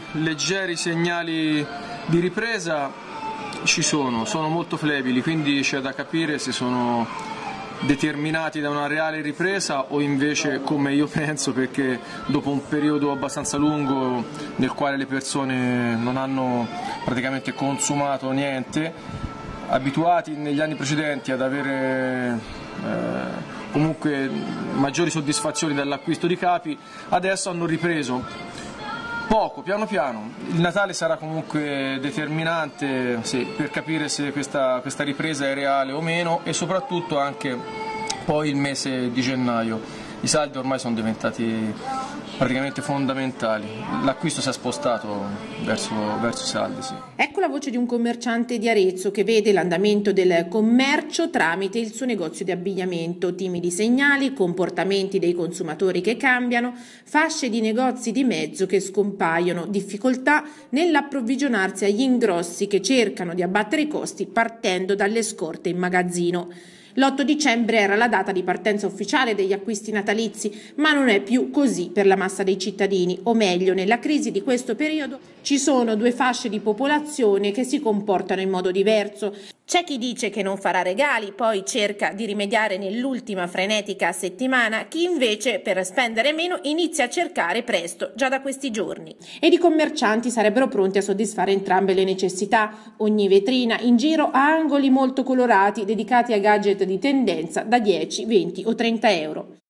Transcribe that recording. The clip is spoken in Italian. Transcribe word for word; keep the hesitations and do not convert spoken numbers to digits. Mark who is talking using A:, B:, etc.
A: leggeri segnali di ripresa ci sono, sono molto flebili, quindi c'è da capire se sono determinati da una reale ripresa o invece, come io penso, perché dopo un periodo abbastanza lungo nel quale le persone non hanno praticamente consumato niente, abituati negli anni precedenti ad avere eh, comunque maggiori soddisfazioni dall'acquisto di capi, adesso hanno ripreso poco, piano piano. Il Natale sarà comunque determinante, sì, per capire se questa, questa ripresa è reale o meno, e soprattutto anche poi il mese di gennaio. I saldi ormai sono diventati praticamente fondamentali, l'acquisto si è spostato verso, verso i saldi. Sì.
B: Ecco la voce di un commerciante di Arezzo che vede l'andamento del commercio tramite il suo negozio di abbigliamento, timidi segnali, comportamenti dei consumatori che cambiano, fasce di negozi di mezzo che scompaiono, difficoltà nell'approvvigionarsi agli ingrossi che cercano di abbattere i costi partendo dalle scorte in magazzino. L'otto dicembre era la data di partenza ufficiale degli acquisti natalizi, ma non è più così per la massa dei cittadini, o meglio, nella crisi di questo periodo ci sono due fasce di popolazione che si comportano in modo diverso. C'è chi dice che non farà regali, poi cerca di rimediare nell'ultima frenetica settimana, chi invece per spendere meno inizia a cercare presto, già da questi giorni. Ed i commercianti sarebbero pronti a soddisfare entrambe le necessità. Ogni vetrina in giro ha angoli molto colorati dedicati a gadget di tendenza da dieci, venti o trenta euro.